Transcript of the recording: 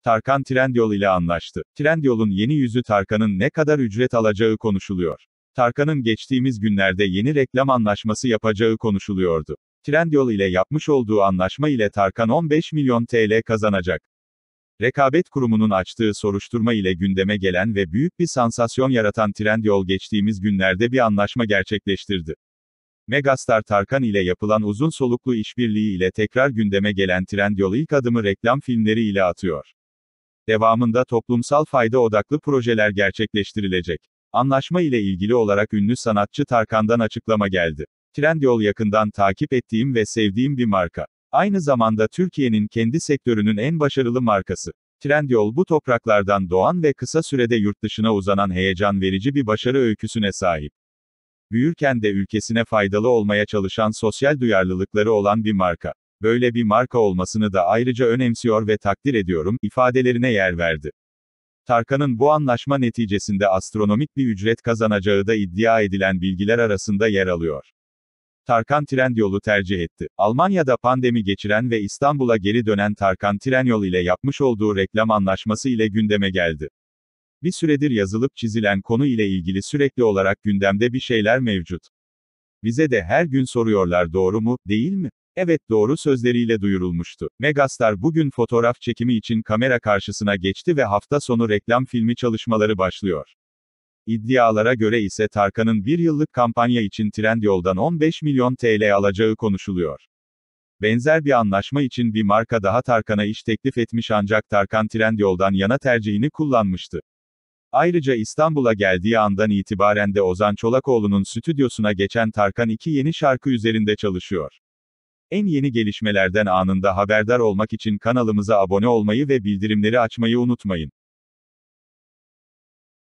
Tarkan Trendyol ile anlaştı. Trendyol'un yeni yüzü Tarkan'ın ne kadar ücret alacağı konuşuluyor. Tarkan'ın geçtiğimiz günlerde yeni reklam anlaşması yapacağı konuşuluyordu. Trendyol ile yapmış olduğu anlaşma ile Tarkan 15 milyon TL kazanacak. Rekabet Kurumu'nun açtığı soruşturma ile gündeme gelen ve büyük bir sansasyon yaratan Trendyol geçtiğimiz günlerde bir anlaşma gerçekleştirdi. Megastar Tarkan ile yapılan uzun soluklu işbirliği ile tekrar gündeme gelen Trendyol ilk adımı reklam filmleri ile atıyor. Devamında toplumsal fayda odaklı projeler gerçekleştirilecek. Anlaşma ile ilgili olarak ünlü sanatçı Tarkan'dan açıklama geldi. Trendyol yakından takip ettiğim ve sevdiğim bir marka. Aynı zamanda Türkiye'nin kendi sektörünün en başarılı markası. Trendyol bu topraklardan doğan ve kısa sürede yurt dışına uzanan heyecan verici bir başarı öyküsüne sahip. Büyürken de ülkesine faydalı olmaya çalışan sosyal duyarlılıkları olan bir marka. Böyle bir marka olmasını da ayrıca önemsiyor ve takdir ediyorum, ifadelerine yer verdi. Tarkan'ın bu anlaşma neticesinde astronomik bir ücret kazanacağı da iddia edilen bilgiler arasında yer alıyor. Tarkan Trendyol'u tercih etti. Almanya'da pandemi geçiren ve İstanbul'a geri dönen Tarkan Trendyol ile yapmış olduğu reklam anlaşması ile gündeme geldi. Bir süredir yazılıp çizilen konu ile ilgili sürekli olarak gündemde bir şeyler mevcut. Bize de her gün soruyorlar, doğru mu, değil mi? Evet, doğru sözleriyle duyurulmuştu. Megastar bugün fotoğraf çekimi için kamera karşısına geçti ve hafta sonu reklam filmi çalışmaları başlıyor. İddialara göre ise Tarkan'ın bir yıllık kampanya için Trendyol'dan 15 milyon TL alacağı konuşuluyor. Benzer bir anlaşma için bir marka daha Tarkan'a iş teklif etmiş ancak Tarkan Trendyol'dan yana tercihini kullanmıştı. Ayrıca İstanbul'a geldiği andan itibaren de Ozan Çolakoğlu'nun stüdyosuna geçen Tarkan iki yeni şarkı üzerinde çalışıyor. En yeni gelişmelerden anında haberdar olmak için kanalımıza abone olmayı ve bildirimleri açmayı unutmayın.